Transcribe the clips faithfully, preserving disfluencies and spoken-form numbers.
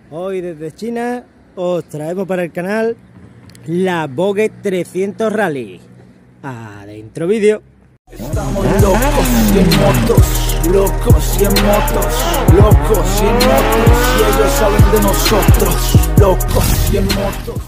Hoy desde China os traemos para el canal la Vogue trescientos Rally. Adentro vídeo. Estamos locos y en motos, locos y en motos, locos y en motos, y ellos saben de nosotros, locos y en motos.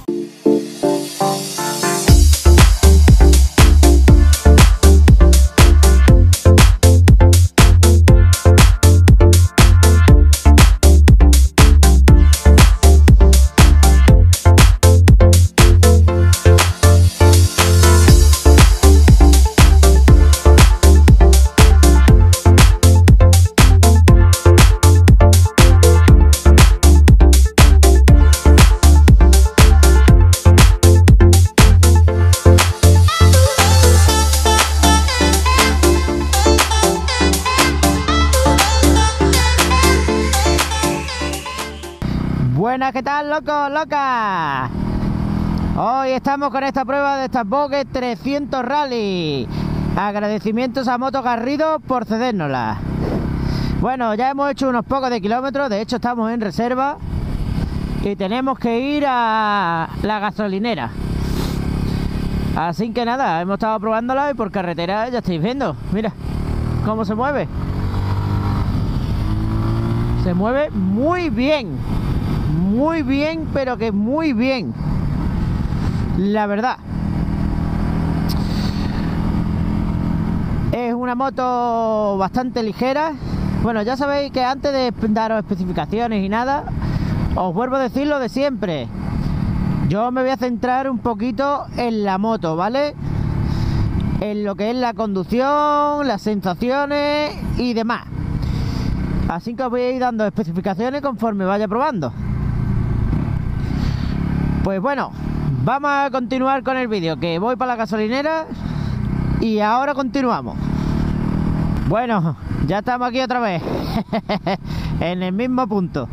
Buenas, ¿qué tal, locos, locas? Hoy estamos con esta prueba de estas Vogue trescientos Rally. Agradecimientos a Moto Garrido por cedérnosla. Bueno, ya hemos hecho unos pocos de kilómetros, de hecho estamos en reserva y tenemos que ir a la gasolinera. Así que nada, hemos estado probándola y por carretera ya estáis viendo, mira cómo se mueve. Se mueve muy bien. Muy bien, pero que muy bien, la verdad. Es una moto bastante ligera. Bueno, ya sabéis que antes de daros especificaciones y nada, os vuelvo a decir lo de siempre. Yo me voy a centrar un poquito en la moto, ¿vale? En lo que es la conducción, las sensaciones y demás. Así que os voy a ir dando especificaciones conforme vaya probando. Pues bueno, vamos a continuar con el vídeo, que voy para la gasolinera y ahora continuamos. Bueno, ya estamos aquí otra vez, en el mismo punto.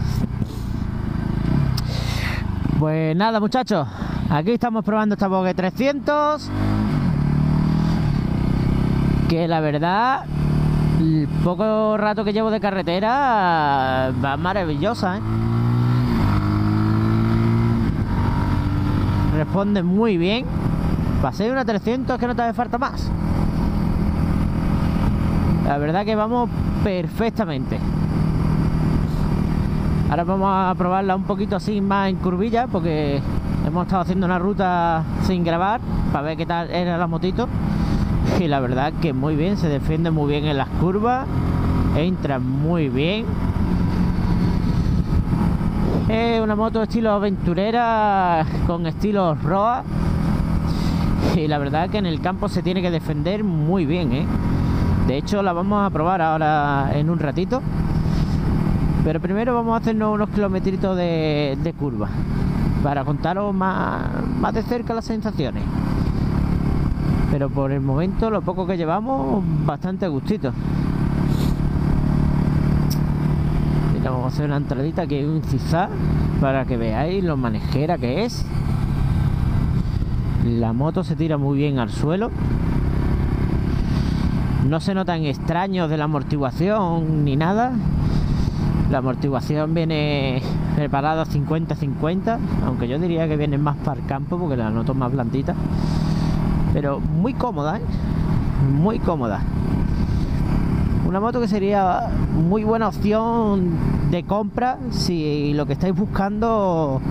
Pues nada, muchachos, aquí estamos probando esta Vogue trescientos, que la verdad, el poco rato que llevo de carretera va maravillosa, ¿eh? Responde muy bien. Para ser una trescientos que no te hace falta más. La verdad que vamos perfectamente. Ahora vamos a probarla un poquito así más en curvilla, porque hemos estado haciendo una ruta sin grabar para ver qué tal era la motito. Y la verdad que muy bien, se defiende muy bien en las curvas, entra muy bien. Es una moto estilo aventurera con estilo Roa, y la verdad que en el campo se tiene que defender muy bien, ¿eh? De hecho la vamos a probar ahora en un ratito, pero primero vamos a hacernos unos kilometritos de, de curva para contaros más, más de cerca las sensaciones. Pero por el momento, lo poco que llevamos, bastante gustito. Vamos a hacer una entradita aquí, un zigzag, para que veáis lo manejera que es. La moto se tira muy bien al suelo. No se notan extraños de la amortiguación ni nada. La amortiguación viene preparada cincuenta cincuenta, aunque yo diría que viene más para el campo porque la noto más blandita. Pero muy cómoda, ¿eh? Muy cómoda. Una moto que sería muy buena opción de compra si lo que estáis buscando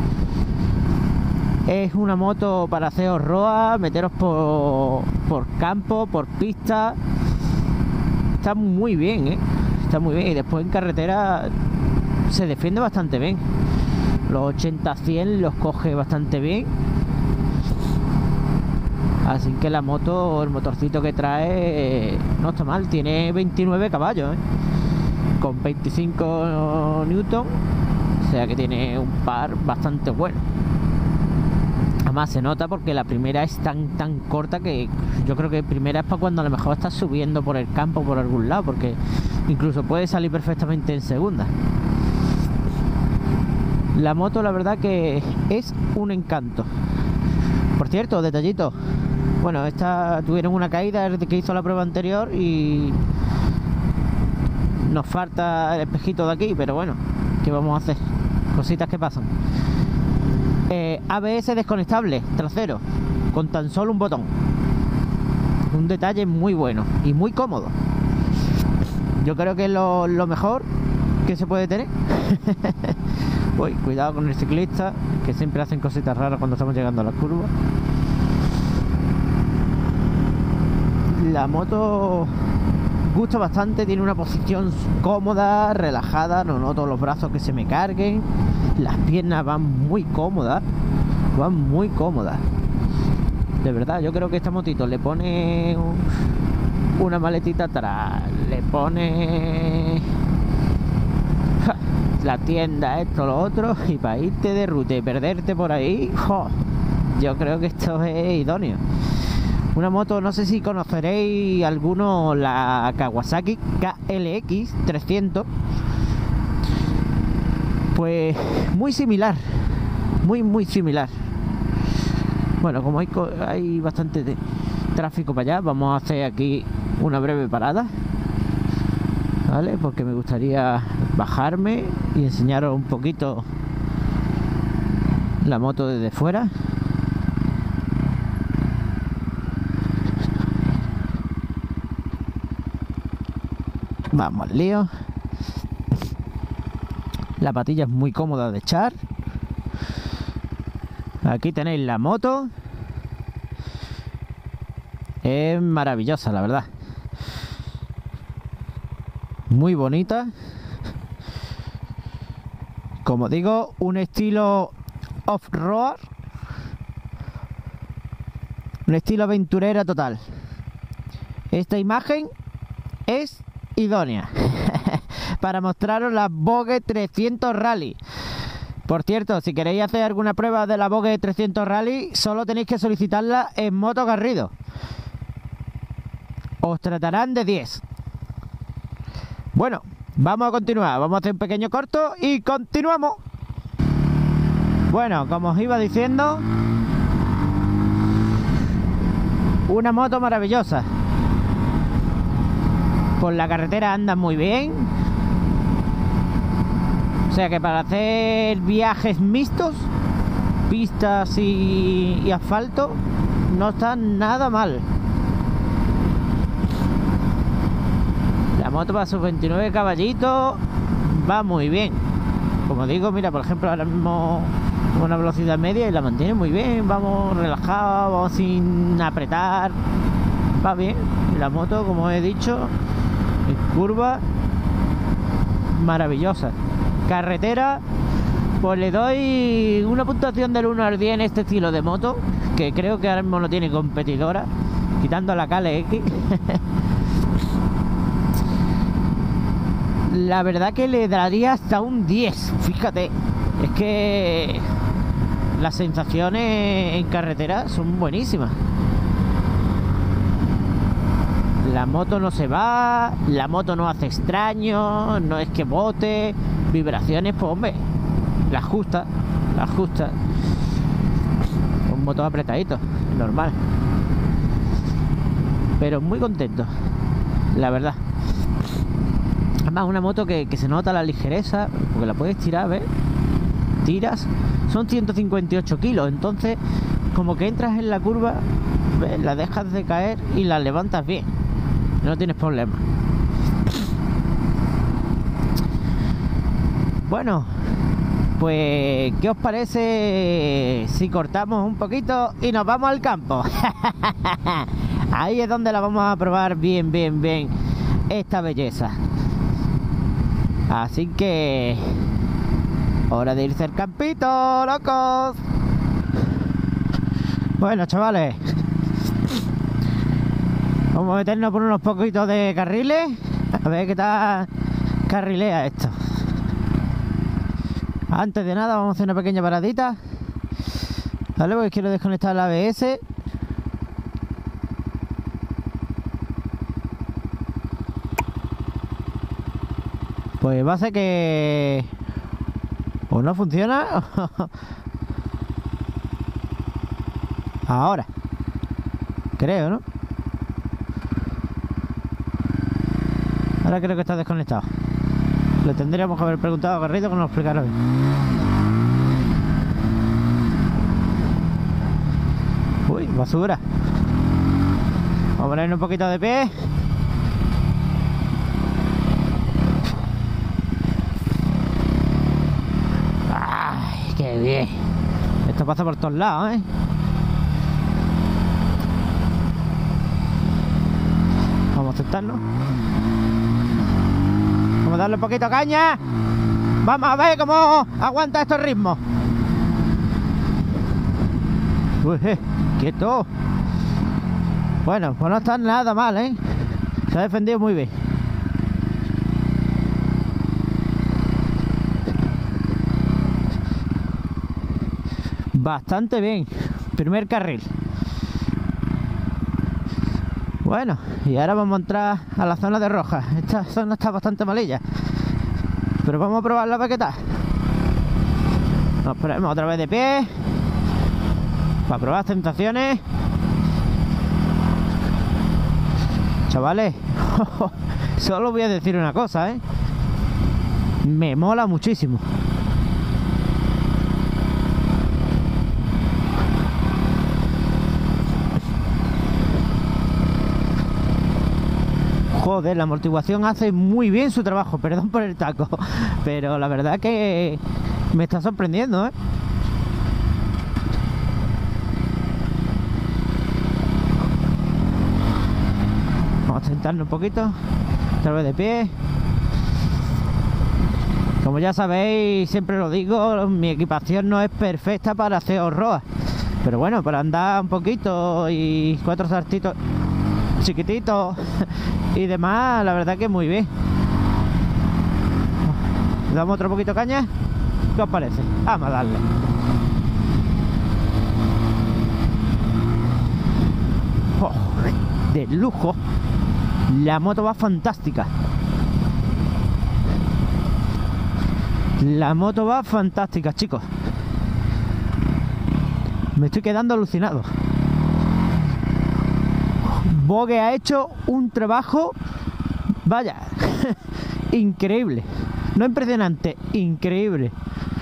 es una moto para hacer off-road, meteros por, por campo, por pista. Está muy bien, ¿eh? Está muy bien. Y después en carretera se defiende bastante bien. Los ochenta a cien los coge bastante bien. Así que la moto, el motorcito que trae, no está mal. Tiene veintinueve caballos, ¿eh? Con veinticinco newton. O sea que tiene un par bastante bueno. Además se nota porque la primera es tan tan corta que yo creo que primera es para cuando a lo mejor estás subiendo por el campo por algún lado, porque incluso puede salir perfectamente en segunda. La moto la verdad que es un encanto. Por cierto, detallito, bueno, esta tuvieron una caída desde que hizo la prueba anterior y nos falta el espejito de aquí, pero bueno, ¿qué vamos a hacer? cositas que pasan. eh, A B S desconectable trasero con tan solo un botón. Un detalle muy bueno y muy cómodo. Yo creo que es lo, lo mejor que se puede tener. Uy, cuidado con el ciclista, que siempre hacen cositas raras cuando estamos llegando a las curvas. La moto gusta bastante, tiene una posición cómoda, relajada, no noto los brazos que se me carguen. Las piernas van muy cómodas, van muy cómodas. De verdad, yo creo que esta motito le pone una maletita atrás, le pone la tienda, esto, lo otro, y para irte de ruta y perderte por ahí, ¡oh! Yo creo que esto es idóneo. Una moto, no sé si conoceréis alguno, la Kawasaki K L X trescientos. Pues muy similar, muy muy similar. Bueno, como hay, hay bastante tráfico para allá, vamos a hacer aquí una breve parada, ¿vale? Porque me gustaría bajarme y enseñaros un poquito la moto desde fuera. Vamos al lío. La patilla es muy cómoda de echar. Aquí tenéis la moto. Es maravillosa, la verdad. Muy bonita. Como digo, un estilo off-road. Un estilo aventurera total. Esta imagen es idónea para mostraros la Vogue trescientos Rally. Por cierto, si queréis hacer alguna prueba de la Vogue trescientos Rally, solo tenéis que solicitarla en Moto Garrido. Os tratarán de diez. Bueno, vamos a continuar. Vamos a hacer un pequeño corto y continuamos. Bueno, como os iba diciendo, una moto maravillosa. Por la carretera anda muy bien. O sea que para hacer viajes mixtos, pistas y, y asfalto, no está nada mal. La moto para sus veintinueve caballitos va muy bien. Como digo, mira, por ejemplo, ahora mismo con una velocidad media y la mantiene muy bien. Vamos relajados, vamos sin apretar. Va bien. La moto, como he dicho, en curva, maravillosa. Carretera, pues le doy una puntuación del uno al diez en este estilo de moto, que creo que ahora mismo no tiene competidora, quitando la K L X. La verdad que le daría hasta un diez, fíjate. Es que las sensaciones en carretera son buenísimas. La moto no se va, la moto no hace extraño, no es que bote, vibraciones, pues hombre, las justa, las justa. Un motor apretadito, normal. Pero muy contento, la verdad. Además, una moto que, que se nota la ligereza, porque la puedes tirar, ¿ves? Tiras, son ciento cincuenta y ocho kilos, entonces como que entras en la curva, ¿ves? La dejas de caer y la levantas bien. No tienes problema. Bueno, pues ¿qué os parece si cortamos un poquito y nos vamos al campo? Ahí es donde la vamos a probar bien, bien, bien esta belleza. Así que hora de irse al campito, locos. Bueno, chavales, vamos a meternos por unos poquitos de carriles. A ver qué tal carrilea esto. Antes de nada vamos a hacer una pequeña paradita, vale, porque quiero desconectar el A B S. Pues va a ser que o no funciona. Ahora creo, ¿no? Ahora creo que está desconectado. Le tendríamos que haber preguntado a Garrido que nos lo explicara bien. basura. Vamos a poner un poquito de pie. ¡Ay, qué bien! Esto pasa por todos lados, ¿eh? Vamos a sentarnos. Vamos a darle un poquito de caña. Vamos a ver cómo aguanta estos ritmos. Uy, eh, quieto. Bueno, pues no está nada mal, ¿eh? Se ha defendido muy bien. Bastante bien. Primer carril. Bueno, y ahora vamos a entrar a la zona de roja. Esta zona está bastante malilla, pero vamos a probarla para qué tal. Nos ponemos otra vez de pie para probar sensaciones. Chavales, solo voy a decir una cosa, ¿eh? Me mola muchísimo. Joder, la amortiguación hace muy bien su trabajo, perdón por el taco, pero la verdad que me está sorprendiendo, ¿eh? Vamos a sentarnos un poquito, otra vez de pie. Como ya sabéis, siempre lo digo, mi equipación no es perfecta para hacer off-road, pero bueno, para andar un poquito y cuatro saltitos chiquititos y demás, la verdad que muy bien. ¿Le damos otro poquito de caña? ¿Qué os parece? Vamos a darle. Oh, de lujo. La moto va fantástica. La moto va fantástica, chicos. Me estoy quedando alucinado. Bogue ha hecho un trabajo, vaya, increíble. No impresionante, increíble.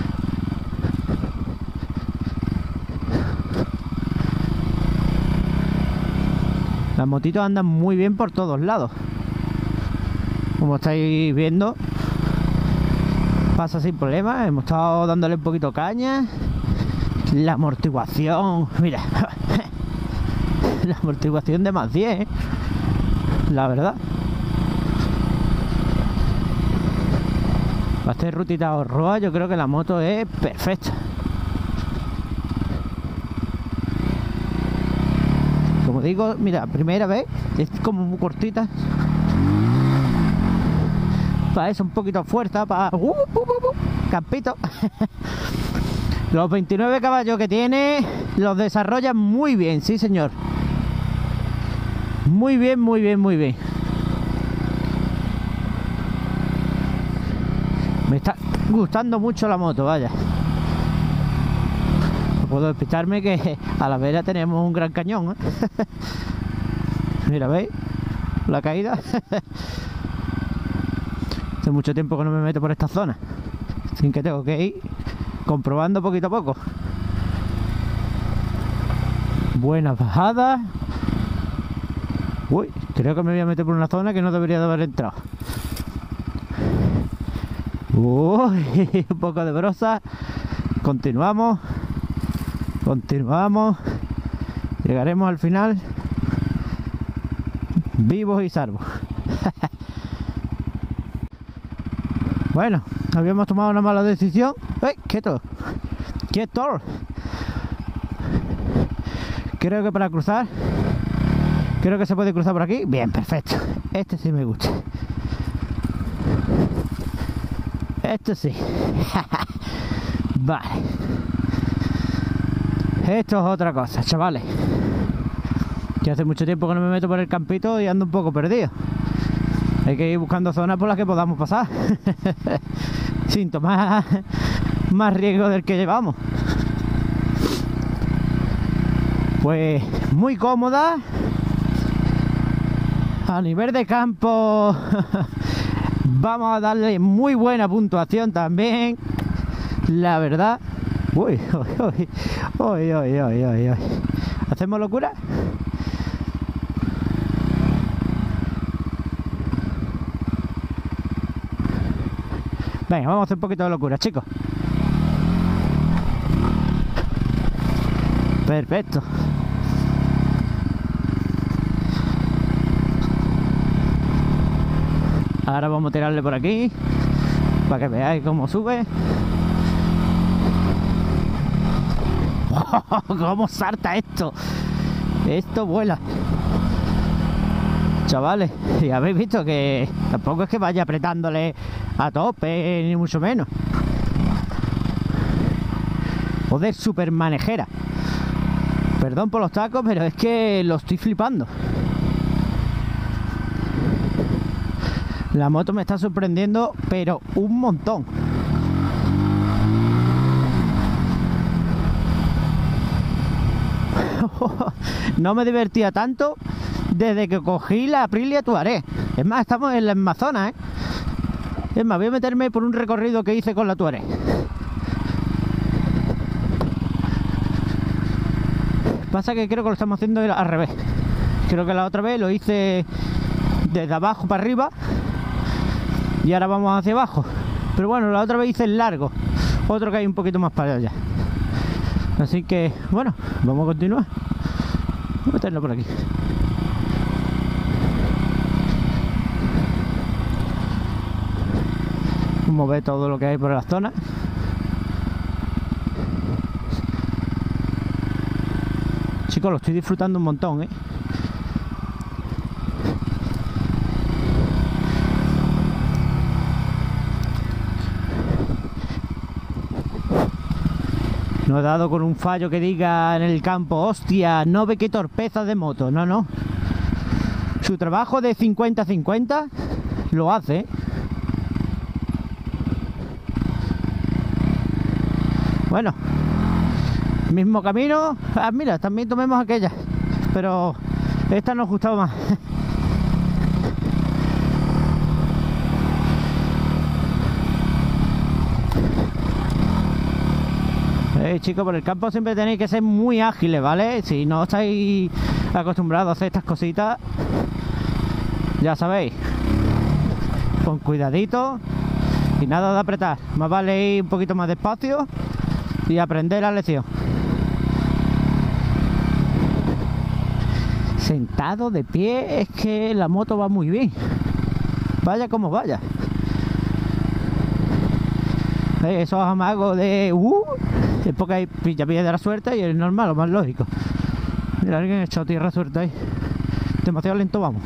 Las motitos andan muy bien por todos lados. Como estáis viendo, pasa sin problema. Hemos estado dándole un poquito caña. La amortiguación, mira. La amortiguación de más diez, ¿eh? La verdad. Para hacer rutita o roa, yo creo que la moto es perfecta. Como digo, mira, primera vez, es como muy cortita. Para eso un poquito fuerza, para... Uh, uh, uh, uh, campito. Los veintinueve caballos que tiene los desarrolla muy bien, sí señor. Muy bien, muy bien, muy bien. Me está gustando mucho la moto, vaya. No puedo despistarme que a la vera tenemos un gran cañón, ¿eh? Mira, ¿veis? La caída. Hace mucho tiempo que no me meto por esta zona, sin que tengo que ir comprobando poquito a poco. Buenas bajadas. Uy, creo que me voy a meter por una zona que no debería de haber entrado. Uy, un poco de brosa. Continuamos. Continuamos. Llegaremos al final vivos y salvos. Bueno, habíamos tomado una mala decisión. ¡Eh! ¡Quieto! ¡Quieto! Creo que para cruzar, creo que se puede cruzar por aquí. Bien, perfecto. Este sí me gusta. Este sí. Vale. Esto es otra cosa, chavales. Que hace mucho tiempo que no me meto por el campito y ando un poco perdido. Hay que ir buscando zonas por las que podamos pasar sin tomar más riesgo del que llevamos. Pues muy cómoda. A nivel de campo vamos a darle muy buena puntuación también, la verdad. Uy, uy, uy, uy, uy, uy, uy. ¿Hacemos locura? Venga, vamos a hacer un poquito de locura, chicos. Perfecto. Ahora vamos a tirarle por aquí para que veáis cómo sube. ¡Oh, cómo salta esto! Esto vuela. Chavales, ya habéis visto que tampoco es que vaya apretándole a tope, ni mucho menos. Joder, super manejera. Perdón por los tacos, pero es que lo estoy flipando. La moto me está sorprendiendo, pero un montón. No me divertía tanto desde que cogí la Aprilia Tuareg. Es más, estamos en la Amazonas, ¿eh? Es más, voy a meterme por un recorrido que hice con la Tuareg. Pasa que creo que lo estamos haciendo al revés. Creo que la otra vez lo hice desde abajo para arriba y ahora vamos hacia abajo. Pero bueno, la otra vez hice el largo, otro que hay un poquito más para allá. Así que, bueno, vamos a continuar. Vamos a meterlo por aquí. Vamos a ver todo lo que hay por la zona. Chicos, lo estoy disfrutando un montón, ¿eh? No he dado con un fallo que diga en el campo, hostia, no ve qué torpeza de moto. No, no. Su trabajo de cincuenta cincuenta lo hace. Bueno, mismo camino. Ah, mira, también tomemos aquella, pero esta nos gustaba más. Eh, chicos, por el campo siempre tenéis que ser muy ágiles, ¿vale? Si no estáis acostumbrados a hacer estas cositas, ya sabéis, con cuidadito y nada de apretar. Más vale ir un poquito más despacio y aprender la lección. Sentado de pie, es que la moto va muy bien. Vaya como vaya. Eh, esos amagos de uh, es porque hay pilla pilla de la suerte y es normal, lo más lógico. Mira, alguien ha echado tierra suelta ahí. Demasiado lento vamos.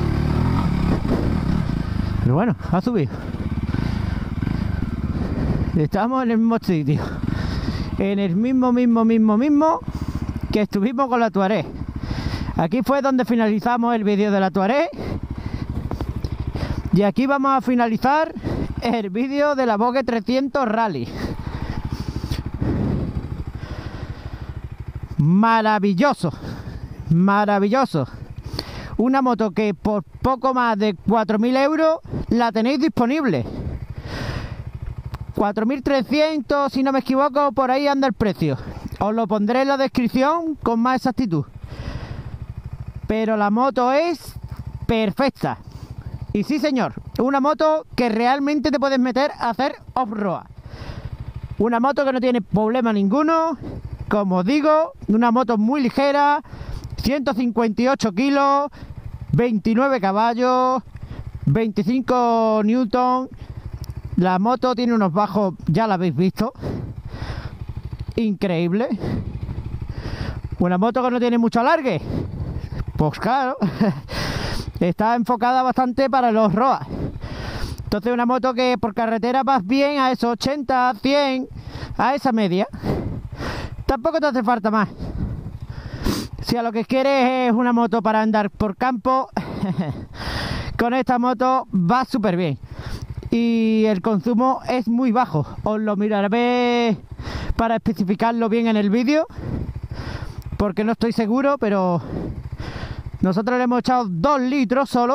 Pero bueno, ha subido. Estamos en el mismo sitio. En el mismo, mismo, mismo, mismo que estuvimos con la Tuareg. Aquí fue donde finalizamos el vídeo de la Tuareg. Y aquí vamos a finalizar el vídeo de la Vogue trescientos Rally. Maravilloso, maravilloso. Una moto que por poco más de cuatro mil euros la tenéis disponible. cuatro mil trescientos, si no me equivoco, por ahí anda el precio. Os lo pondré en la descripción con más exactitud. Pero la moto es perfecta. Y sí, señor, una moto que realmente te puedes meter a hacer off-road. Una moto que no tiene problema ninguno. Como os digo, una moto muy ligera, ciento cincuenta y ocho kilos, veintinueve caballos, veinticinco newton. La moto tiene unos bajos, ya la habéis visto, increíble. Una moto que no tiene mucho alargue, pues claro, está enfocada bastante para los road. Entonces una moto que por carretera vas bien a esos ochenta, cien, a esa media. Tampoco te hace falta más. Si a lo que quieres es una moto para andar por campo, con esta moto va súper bien. Y el consumo es muy bajo. Os lo miraré para especificarlo bien en el vídeo, porque no estoy seguro, pero nosotros le hemos echado dos litros solo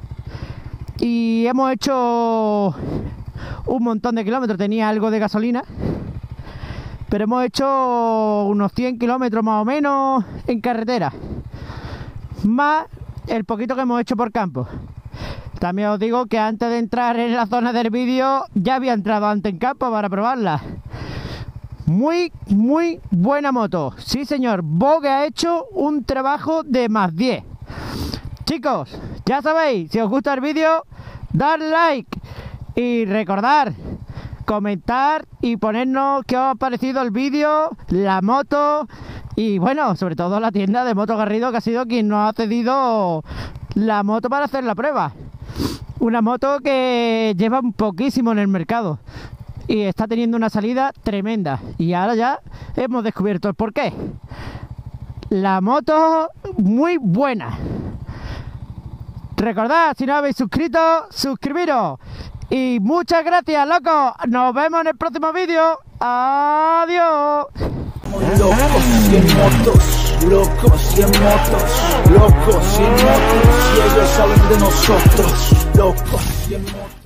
y hemos hecho un montón de kilómetros. Tenía algo de gasolina pero hemos hecho unos cien kilómetros más o menos en carretera, más el poquito que hemos hecho por campo. También os digo que antes de entrar en la zona del vídeo ya había entrado antes en campo para probarla. Muy, muy buena moto. Sí, señor, Vogue ha hecho un trabajo de más diez. Chicos, ya sabéis, si os gusta el vídeo, dar like y recordar, comentar y ponernos qué os ha parecido el vídeo, la moto y bueno, sobre todo la tienda de Moto Garrido, que ha sido quien nos ha cedido la moto para hacer la prueba. Una moto que lleva un poquísimo en el mercado y está teniendo una salida tremenda, y ahora ya hemos descubierto el porqué. La moto muy buena. Recordad, si no habéis suscrito, suscribiros. Y muchas gracias, locos. Nos vemos en el próximo vídeo. Adiós. Locos y en motos, locos y en motos, locos y en motos, y ellos saben de nosotros, locos y en motos.